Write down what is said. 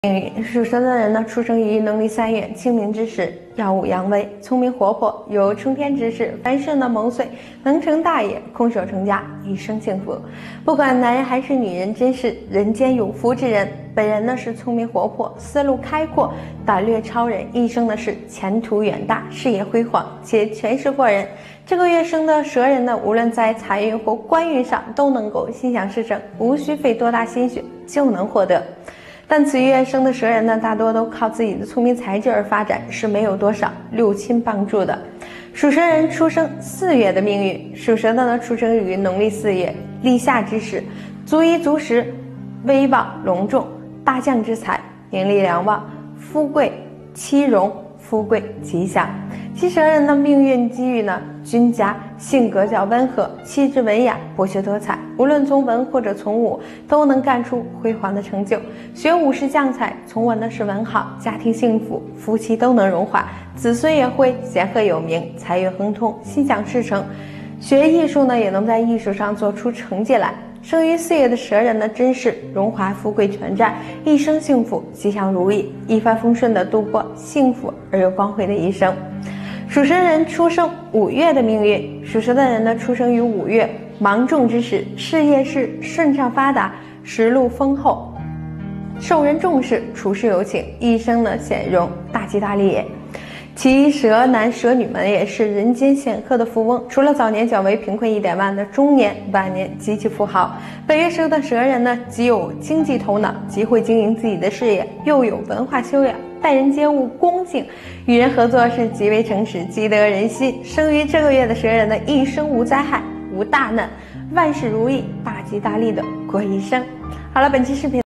命运属蛇的人呢，出生于农历3月清明之时，耀武扬威，聪明活泼，有冲天之势，凡事呢谋遂，能成大业，空手成家，一生幸福。不管男人还是女人，真是人间有福之人。本人呢是聪明活泼，思路开阔，胆略超人，一生呢是前途远大，事业辉煌，且权势过人。这个月生的蛇人呢，无论在财运或官运上都能够心想事成，无需费多大心血就能获得。但此月生的蛇人呢，大多都靠自己的聪明才智而发展，是没有多少六亲帮助的。属蛇人出生4月的命运，属蛇的呢，出生于农历4月，立夏之时，足衣足食，威望隆重，大将之才，名利两旺，富贵妻荣，富贵吉祥。其蛇人的命运机遇呢均佳，性格较温和，气质文雅，博学多才，无论从文或者从武都能干出辉煌的成就。学武是将才，从文呢是文好，家庭幸福，夫妻都能荣华，子孙也会显赫有名，财运亨通，心想事成。学艺术呢也能在艺术上做出成绩来。生于4月的蛇人呢，真是荣华富贵全占，一生幸福，吉祥如意，一帆风顺地度过幸福而又光辉的一生。属蛇人出生5月的命运，属蛇的人呢，出生于5月，芒种之时，事业是顺畅发达，食禄丰厚，受人重视，处事有情，一生呢显荣，大吉大利也。其蛇男蛇女们也是人间显赫的富翁，除了早年较为贫困一点半的中年，晚年极其富豪。本月生的蛇人呢，极有经济头脑，极会经营自己的事业，又有文化修养，待人接物恭敬，与人合作是极为诚实，极得人心。生于这个月的蛇人呢，一生无灾害，无大难，万事如意，大吉大利的过一生。好了，本期视频